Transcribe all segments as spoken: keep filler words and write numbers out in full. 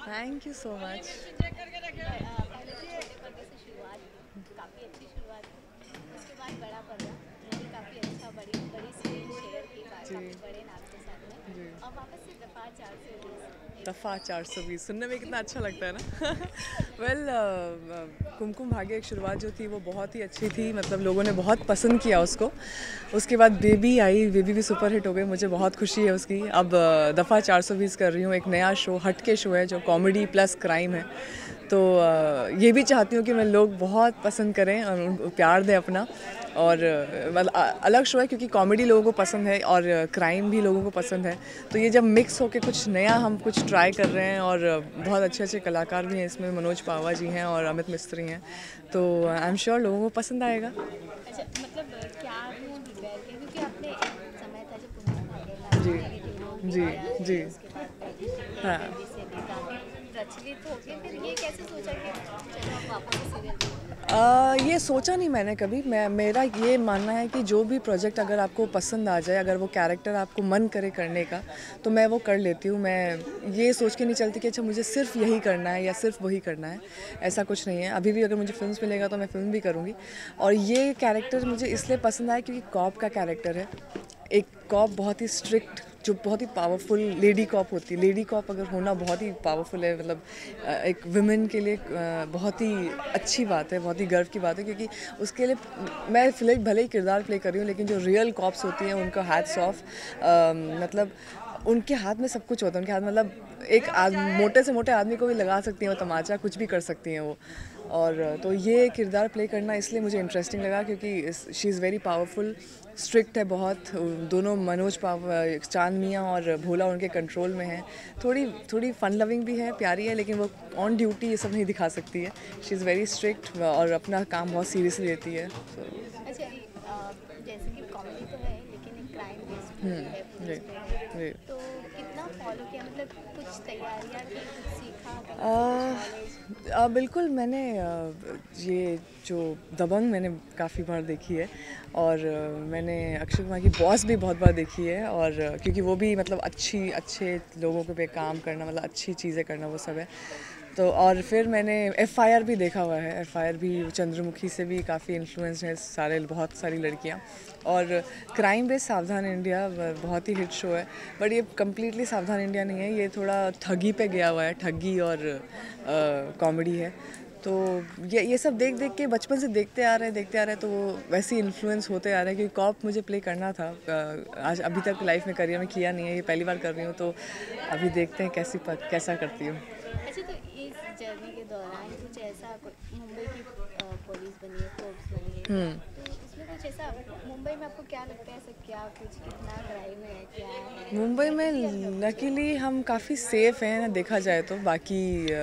Thank you so much. पहले तो छोटे पर्दे से शुरुआत की, काफ़ी अच्छी शुरुआत की। उसके बाद बड़ा पर्दा, वो भी काफ़ी अच्छा, बड़ी बड़ी स्क्रीन शेयर की जी काफ़ी बड़े नाम के साथ में। जी। और वापस से दफ़ा चार सौ बीस, एक दफ़ा चार सौ बीस सुनने में कितना अच्छा लगता है ना। वेल कुमकुम भाग्य एक शुरुआत जो थी वो बहुत ही अच्छी थी, मतलब लोगों ने बहुत पसंद किया उसको। उसके बाद बेबी आई, बेबी भी सुपर हिट हो गई, मुझे बहुत खुशी है उसकी। अब अ, दफ़ा चार सौ बीस कर रही हूँ, एक नया शो, हट के शो है जो कॉमेडी प्लस क्राइम है। तो अ, ये भी चाहती हूँ कि मैं लोग बहुत पसंद करें और उनको प्यार दें अपना। और अ, मतलब अ, अलग शो है क्योंकि कॉमेडी लोगों को पसंद है और क्राइम भी लोगों को पसंद है। तो ये जब मिक्स होके कुछ नया हम कुछ ट्राई कर रहे हैं, और अ, बहुत अच्छे अच्छे कलाकार भी हैं इसमें, मनोज पावा जी हैं और अमित मिस्त्री हैं। तो आई एम श्योर लोगों को पसंद आएगा। अच्छा, मतलब अ, क्या कुछ प्रिपेयर किया, क्योंकि आपने एक समय था जब कुमकुम भाग्य काफ़ी जी नेगेटिव जी मीडिया जी। रही, उसके बाद में ये हाँ। बेबी से भी काफ़ी प्रचलित हो गए, फिर ये कैसे सोचा कि चलो अब वापस से सीरियल करें? आ, ये सोचा नहीं मैंने कभी। मैं मेरा ये मानना है कि जो भी प्रोजेक्ट अगर आपको पसंद आ जाए, अगर वो कैरेक्टर आपको मन करे करने का, तो मैं वो कर लेती हूँ। मैं ये सोच के नहीं चलती कि अच्छा मुझे सिर्फ यही करना है या सिर्फ वही करना है। ऐसा कुछ नहीं है। अभी भी अगर मुझे फिल्म मिलेगा तो मैं फिल्म भी करूँगी। और ये कैरेक्टर मुझे इसलिए पसंद आया क्योंकि कॉप का कैरेक्टर है। एक कॉप बहुत ही स्ट्रिक्ट, जो बहुत ही पावरफुल लेडी कॉप होती है। लेडी कॉप अगर होना बहुत ही पावरफुल है, मतलब अ, एक वुमेन के लिए अ, बहुत ही अच्छी बात है, बहुत ही गर्व की बात है। क्योंकि उसके लिए मैं फिलहाल भले ही किरदार प्ले कर रही हूँ, लेकिन जो रियल कॉप्स होती हैं उनका हैट्स ऑफ। मतलब उनके हाथ में सब कुछ होता है। उनके हाथ मतलब एक आद, मोटे से मोटे आदमी को भी लगा सकती हैं वो तमाचा, कुछ भी कर सकती हैं वो। और तो ये किरदार प्ले करना इसलिए मुझे इंटरेस्टिंग लगा क्योंकि she is very powerful, strict है बहुत। दोनों मनोज पाव चांद मियाँ और भोला उनके कंट्रोल में है। थोड़ी थोड़ी फन लविंग भी है, प्यारी है, लेकिन वो ऑन ड्यूटी ये सब नहीं दिखा सकती है। शी इज़ वेरी स्ट्रिक्ट और अपना काम बहुत सीरियसली लेती है। So, अच्छा, ये, अ, जैसे कि कॉमेडी तो है लेकिन एक क्राइम बेस्ड मूवी है, जी पुलिस पे है, जी। तो कितना फॉलो किया, मतलब कुछ तैयारियां की, कुछ सीखा कहीं से, कुछ आ, नॉलेज? आ, बिल्कुल। मैंने आ, ये जो दबंग मैंने काफ़ी बार देखी है। और आ, मैंने अक्षय कुमार की बॉस भी बहुत बार देखी है। और आ, क्योंकि वो भी मतलब अच्छी अच्छे लोगों के पे काम करना, मतलब अच्छी चीज़ें करना, वो सब है। तो और फिर मैंने एफ़ आई आर भी देखा हुआ है। एफ़ आई आर भी चंद्रमुखी से भी काफ़ी इन्फ्लुएंस है सारे, बहुत सारी लड़कियां। और क्राइम बेस्ड सावधान इंडिया बहुत ही हिट शो है। बट ये कम्प्लीटली सावधान इंडिया नहीं है, ये थोड़ा ठगी पे गया हुआ है, ठगी और कॉमेडी है। तो ये ये सब देख देख के बचपन से देखते आ रहे हैं देखते आ रहे हैं, तो वो वैसे ही इन्फ्लुएंस होते आ रहे हैं। क्योंकि कॉप मुझे प्ले करना था, अ, आज अभी तक लाइफ में करियर में किया नहीं है, ये पहली बार कर रही हूँ। तो अभी देखते हैं कैसी कैसा करती हूँ। अच्छा, तो इस जर्नी के दौरान कुछ ऐसा, कोई मुंबई की अ, पुलिस बनी है, फोर्ब्स बनी है, तो उसमें कुछ ऐसा, मुंबई में आपको क्या लगता है, ऐसा क्या कुछ, कितना क्राइम है, क्या है, मुंबई या में किसी अनुभव से? लकीली हम काफ़ी सेफ़ हैं देखा जाए तो, बाकी अ,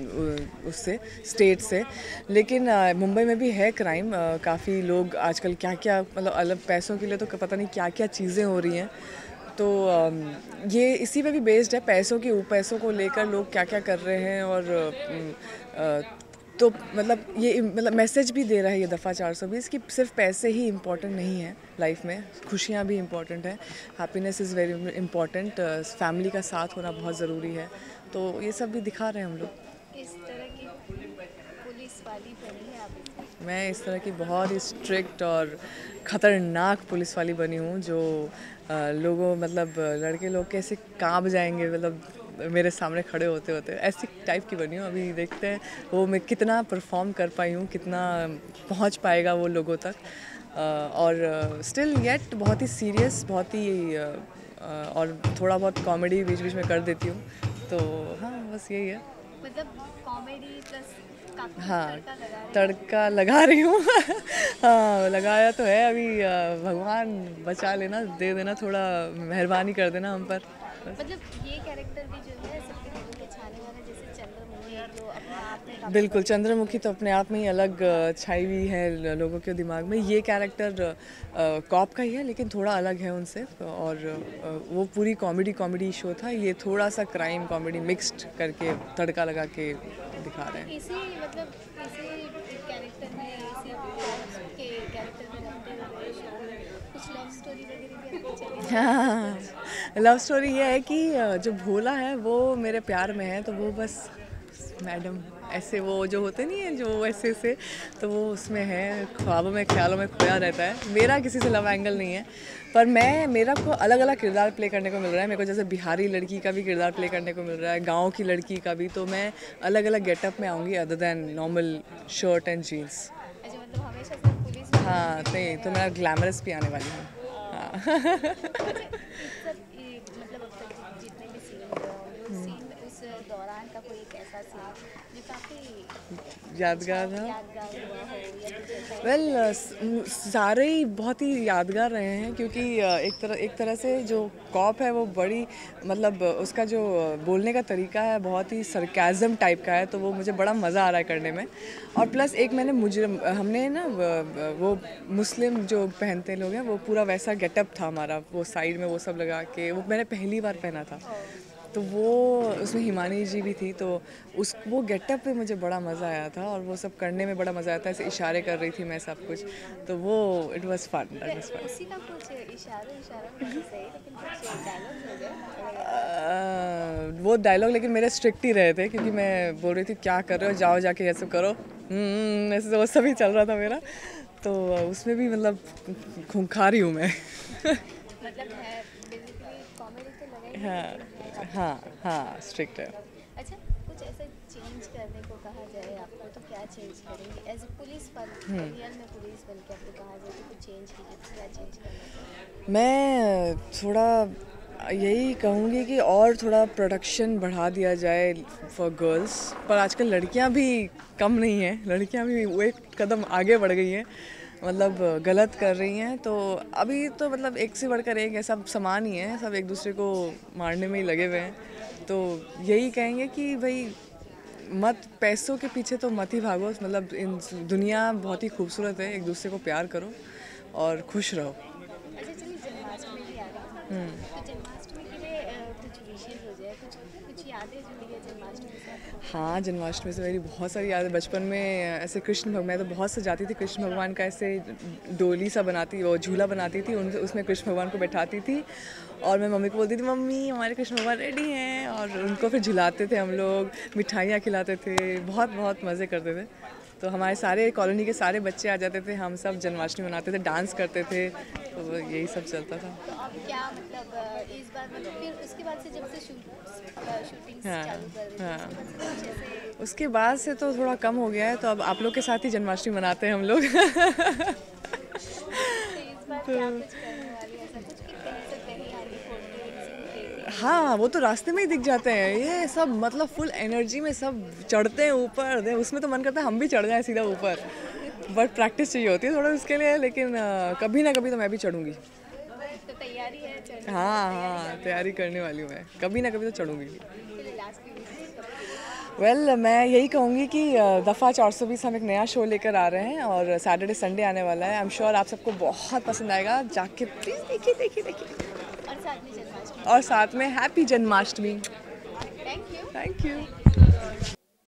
उ- उससे स्टेट से। लेकिन अ, मुंबई में भी है क्राइम। काफ़ी लोग आजकल क्या क्या, मतलब अलग पैसों के लिए तो पता नहीं क्या क्या चीज़ें हो रही हैं। तो अम, ये इसी पे भी बेस्ड है, पैसों की पैसों को लेकर लोग क्या क्या कर रहे हैं। और अम, अ, तो मतलब ये मतलब मैसेज भी दे रहा है ये दफ़ा चार सौ बीस कि सिर्फ पैसे ही इम्पोर्टेंट नहीं है लाइफ में, खुशियाँ भी इम्पोर्टेंट है। Happiness is very important. Family का साथ होना बहुत ज़रूरी है। तो ये सब भी दिखा रहे हैं हम लोग। किस तरह की पुलिस वाली बनी है आप इसमें? मैं इस तरह की बहुत ही स्ट्रिक्ट और ख़तरनाक पुलिस वाली बनी हूँ जो अ, लोगों मतलब लड़के लोग कैसे कांप जाएंगे, मतलब मेरे सामने खड़े होते होते, ऐसी टाइप की बनी हूँ। अभी देखते हैं वो मैं कितना परफॉर्म कर पाई हूँ, कितना पहुँच पाएगा वो लोगों तक। अ, और स्टिल येट बहुत ही सीरियस, बहुत ही अ, अ, और थोड़ा बहुत कॉमेडी बीच बीच में कर देती हूँ। तो हाँ, बस यही है। मतलब कॉमेडी प्लस काफी हाँ, तड़का लगा रही हैं। तड़का लगा रही हूँ। हाँ, लगाया तो है अभी। अ, भगवान बचा लेना, दे देना, थोड़ा मेहरबानी कर देना हम पर, बस। मतलब ये कैरेक्टर भी जो है सबके दिलों में छाने वाला है, जैसे चंद्रमुखी जो अपने आप में काफी बिल्कुल, बड़ी थी। चंद्रमुखी तो अपने आप में ही अलग अ, छाई हुई है ल- लोगों के दिमाग में। ये कैरेक्टर कॉप का ही है, लेकिन थोड़ा अलग है उनसे। और अ, वो पूरी कॉमेडी कॉमेडी शो था, ये थोड़ा सा क्राइम कॉमेडी मिक्स्ड करके तड़का लगा के दिखा तो रहे हैं। इसी मतलब इसी कैरेक्टर में, इसी कॉप्स के कैरेक्टर में रखते हुए शो में कुछ लव स्टोरी वगैरह भी आपको चली? हाँ, लव स्टोरी ये है कि अ, जो भोला है वो मेरे प्यार में है, तो वो बस मैडम ऐसे वो जो होते नहीं है जो ऐसे ऐसे, तो वो उसमें है, ख्वाबों में ख्यालों में खोया रहता है। मेरा किसी से लव एंगल नहीं है, पर मैं मेरा को अलग अलग किरदार प्ले करने को मिल रहा है। मेरे को जैसे बिहारी लड़की का भी किरदार प्ले करने को मिल रहा है, गाँव की लड़की का भी, तो मैं अलग अलग गेटअप में आऊँगी other than normal shirt and jeans. अच्छा, मतलब हमेशा से पुलिस में हाँ, नहीं तो मैं ग्लैमरस भी आने वाली हूँ। हाँ। अच्छा, इस सब ये मतलब अब तक जि- जितने भी सीन हुए होंगे उस सीन में उस दौरान का कोई एक ऐसा सीन जो काफी यादगार था। यादगार हुआ हो या कुछ ऐसा? वेल सारे ही बहुत ही यादगार रहे हैं, क्योंकि uh, एक तरह एक तरह से जो कॉप है वो बड़ी मतलब uh, उसका जो uh, बोलने का तरीका है बहुत ही सरकाज़म टाइप का है, तो वो मुझे बड़ा मज़ा आ रहा है करने में। और प्लस एक मैंने मुझे हमने ना व- वो मुस्लिम जो पहनते लोग हैं वो पूरा वैसा गेटअप था हमारा, वो साइड में वो सब लगा के, वो मैंने पहली बार पहना था, तो वो उसमें हिमानी जी भी थी, तो उस वो गेटअप पे मुझे बड़ा मज़ा आया था और वो सब करने में बड़ा मज़ा आया था। ऐसे इशारे कर रही थी मैं सब कुछ, तो वो it was fun, that was fun. उसी का कुछ इशारों इशारों में नहीं सही लेकिन कुछ डायलॉग्स हो गए? वो डायलॉग लेकिन मेरे स्ट्रिक्ट ही रहे थे, क्योंकि मैं बोल रही थी क्या कर रहे हो, जाओ जाके ऐसे करो, हम्म, ऐसे वो सब ही चल रहा था मेरा, तो उसमें भी मतलब खूंखार ही हूँ मैं। मतलब है बेसिकली कॉमेडी तो लगा ही है, लेकिन है हाँ हाँ, स्ट्रिक्ट है। अच्छा, कुछ ऐसा चेंज करने को कहा जाए आपको तो क्या चेंज करेंगे एज ए पुलिस पर? रियल में पुलिस बन के आपको कहा जाए तो कुछ चेंज कीजिए तो क्या चेंज करना चाहिए? मैं थोड़ा यही कहूँगी कि और थोड़ा प्रोडक्शन बढ़ा दिया जाए फॉर गर्ल्स, पर आजकल लड़कियाँ भी कम नहीं हैं, लड़कियाँ भी वो एक कदम आगे बढ़ गई हैं, मतलब गलत कर रही हैं, तो अभी तो मतलब एक से बढ़कर एक है, सब समान ही हैं, सब एक दूसरे को मारने में ही लगे हुए हैं, तो यही कहेंगे कि भाई मत पैसों के पीछे तो मत ही भागो, मतलब इन दुनिया बहुत ही खूबसूरत है, एक दूसरे को प्यार करो और खुश रहो। अच्छा, चलिए जन्माष्टमी भी आ रही है तो जन्माष्टमी के लिए अ, कुछ विशेष हो जाए, कुछ कुछ यादें जुड़ी है जन्माष्टमी से आपको? हाँ, जन्माष्टमी से मेरी बहुत सारी यादें बचपन में, ऐसे कृष्ण भगवान, मैं तो बहुत सजाती थी कृष्ण भगवान का, ऐसे डोली सा बनाती, वो झूला बनाती थी, उन उसमें कृष्ण भगवान को बैठाती थी और मैं मम्मी को बोलती थी मम्मी हमारे कृष्ण भगवान रेडी हैं, और उनको फिर झुलाते थे हम लोग, मिठाइयाँ खिलाते थे, बहुत बहुत मज़े करते थे। तो हमारे सारे कॉलोनी के सारे बच्चे आ जाते थे, हम सब जन्माष्टमी मनाते थे, डांस करते थे, तो यही सब चलता था। तो अब क्या मतलब अ, इस बार मतलब फिर उसके बाद से जब से शूटिंग हाँ, चालू कर दी हाँ। उसके बाद से कुछ ऐसे उसके बाद से तो थोड़ा कम हो गया है, तो अब आप लोग के साथ ही जन्माष्टमी मनाते हैं हम लोग। तो इस बार क्या कुछ करने वाली है ऐसा कुछ कि कहीं से कहीं आगे फोटो? हाँ, वो तो रास्ते में ही दिख जाते हैं, ये सब मतलब फुल एनर्जी में सब चढ़ते हैं ऊपर, दे उसमें तो मन करता है हम भी चढ़ जाएं सीधा ऊपर, बट प्रैक्टिस चाहिए होती है थोड़ा उसके लिए, लेकिन अ, कभी ना कभी तो मैं भी चढ़ूंगी। तो तैयारी है चढ़ने हाँ हाँ, तैयारी करने वाली हूँ मैं, कभी ना कभी तो चढ़ूंगी। के लिए? लास्ट में वेल well, मैं यही कहूँगी कि अ, दफ़ा चार सौ बीस हम एक नया शो लेकर आ रहे हैं और सैटरडे संडे आने वाला है, आई एम श्योर आप सबको बहुत पसंद आएगा, जाके प्लीज़ देखिए देखिए देखिए, और साथ में जन्माष्टमी। और साथ में happy Janmashtami. Thank you. Thank you.